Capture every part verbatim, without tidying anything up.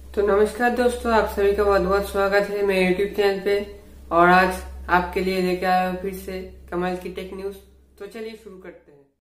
तो नमस्कार दोस्तों, आप सभी का बहुत बहुत स्वागत है मेरे यूट्यूब चैनल पे। और आज आपके लिए लेके आया हूँ फिर से कमाल की टेक न्यूज। तो चलिए शुरू करते हैं।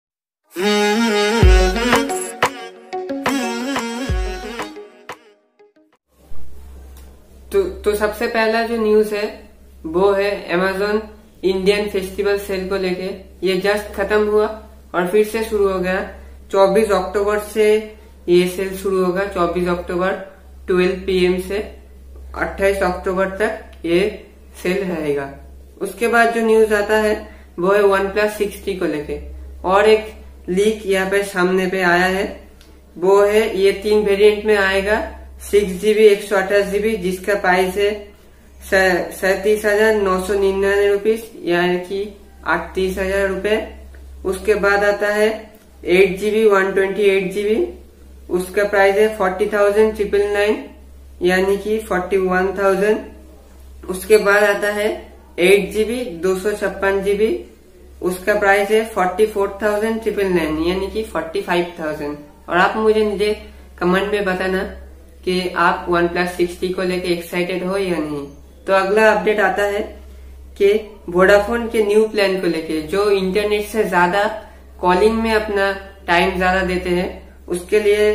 तो तो सबसे पहला जो न्यूज है वो है अमेजोन इंडियन फेस्टिवल सेल को लेके। ये जस्ट खत्म हुआ और फिर से शुरू हो गया। चौबीस अक्टूबर से ये सेल शुरू होगा। चौबीस अक्टूबर बारह पी एम से अट्ठाईस अक्टूबर तक ये सेल रहेगा। उसके बाद जो न्यूज आता है वो है वन प्लस सिक्सटी को लेके। और एक लीक यहाँ पे सामने पे आया है, वो है ये तीन वेरिएंट में आएगा। सिक्स जीबी एक सौ अठाईस जीबी जिसका प्राइस है सैतीस हजार नौ सौ निन्यानवे रुपीज यानी कि अड़तीस हजार रूपए। उसके बाद आता है eight GB one twenty eight GB, उसका प्राइस है फोर्टी थाउजेंड ट्रिपल नाइन यानी कि फोर्टी वन थाउजेंड। उसके बाद आता है एट जीबी दो सौ छप्पन जीबी, उसका प्राइस है forty four thousand triple nine यानी कि फोर्टी फाइव थाउजेंड। और आप मुझे मुझे कमेंट में बताना कि आप वन प्लस सिक्सटी को लेके एक्साइटेड हो या नहीं। तो अगला अपडेट आता है कि वोडाफोन के न्यू प्लान को लेके, जो इंटरनेट से ज्यादा कॉलिंग में अपना टाइम ज्यादा देते हैं, उसके लिए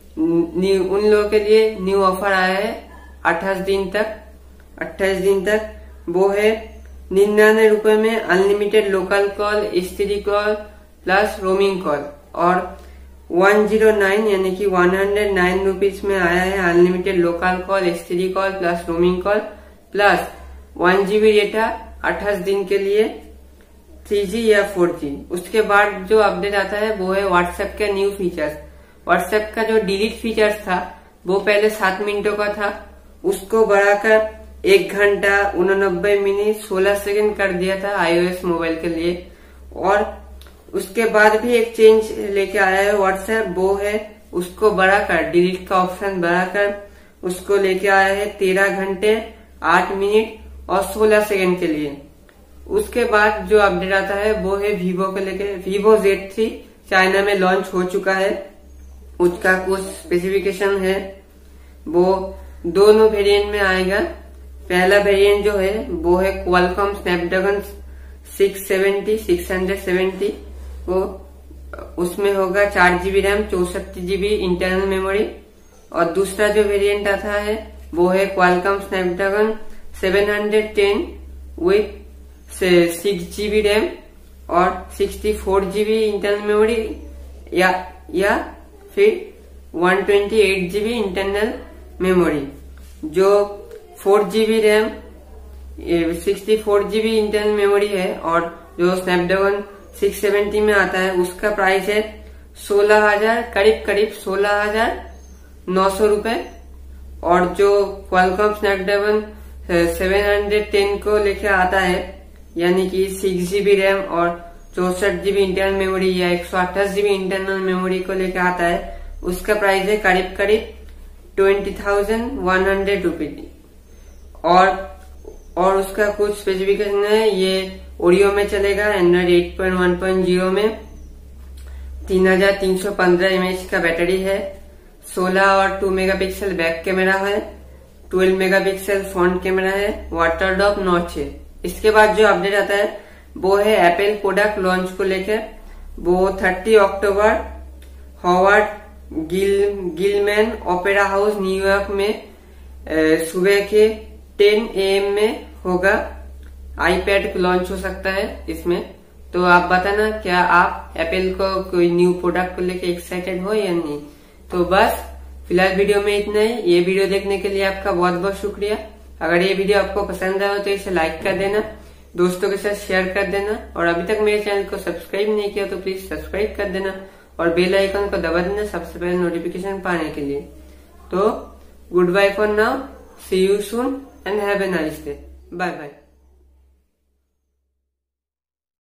उन लोगों के लिए न्यू ऑफर आया है अट्ठाईस दिन तक अट्ठाईस दिन तक वो है निन्यानवे रुपए में unlimited local call, STD call plus roaming call. और वन जीरो नाइन यानी कि वन हंड्रेड नाइन रुपीज में आया है unlimited local call, STD call plus roaming call plus one GB data अट्ठाईस दिन के लिए, थ्री जी या फोर जी। उसके बाद जो अपडेट आता है वो है व्हाट्सएप के न्यू फीचर्स। व्हाट्सएप का जो डिलीट फीचर्स था वो पहले सात मिनटों का था, उसको बढ़ाकर एक घंटा उननब्बे मिनट सोलह सेकंड कर दिया था आईओएस मोबाइल के लिए। और उसके बाद भी एक चेंज लेके आया है व्हाट्सएप, वो है उसको बढ़ाकर डिलीट का ऑप्शन बढ़ाकर उसको लेके आया है तेरह घंटे आठ मिनट और सोलह सेकंड के लिए। उसके बाद जो अपडेट आता है वो है वीवो को लेके। वीवो जेड थ्री चाइना में लॉन्च हो चुका है। उसका कुछ स्पेसिफिकेशन है, वो दोनों वेरिएंट में आएगा। पहला वेरिएंट जो है वो है Qualcomm Snapdragon six seventy six hundred seventy, वो उसमें होगा चार जीबी रैम चौसठ जीबी इंटरनल मेमोरी। और दूसरा जो वेरिएंट आता है वो है Qualcomm Snapdragon seven hundred ten with six GB RAM और sixty four GB internal memory या या फिर one twenty eight GB internal memory. जो four GB RAM sixty four GB internal memory है और जो स्नैपड्रैगन सिक्स सेवेंटी में आता है उसका प्राइस है सोलह हजार करीब करीब सोलह हजार नौ सौ रूपये। और जो Qualcomm Snapdragon seven hundred ten को लेके आता है यानी कि सिक्स जीबी रैम और चौसठ जीबी इंटरनल मेमोरी या एक सौ अट्ठाईस जीबी इंटरनल मेमोरी को लेकर आता है, उसका प्राइस है करीब करीब twenty thousand one hundred rupees. और और उसका कुछ स्पेसिफिकेशन है, ये ओरियो में चलेगा, Android eight point one point zero में, तीन हजार तीन सौ पंद्रह एमएच का बैटरी है, सोलह और टू मेगापिक्सल बैक कैमरा है, ट्वेल्व मेगापिक्सल फ्रंट कैमरा है, वाटर ड्रॉप नॉच है। इसके बाद जो अपडेट आता है वो है एप्पल प्रोडक्ट लॉन्च को लेकर। वो तीस अक्टूबर Howard Gil Gilman Opera House New York में सुबह के टेन ए एम में होगा। आईपैड लॉन्च हो सकता है इसमें। तो आप बताना क्या आप एप्पल को कोई न्यू प्रोडक्ट को लेकर एक्साइटेड हो या नहीं। तो बस फिलहाल वीडियो में इतना ही। ये वीडियो देखने के लिए आपका बहुत बहुत शुक्रिया। अगर ये वीडियो आपको पसंद आया हो तो इसे लाइक कर देना, दोस्तों के साथ शेयर कर देना। और अभी तक मेरे चैनल को सब्सक्राइब नहीं किया तो प्लीज सब्सक्राइब कर देना और बेल आइकन को दबा देना सबसे पहले नोटिफिकेशन पाने के लिए। तो goodbye for now, see you soon and have a nice day. Bye bye.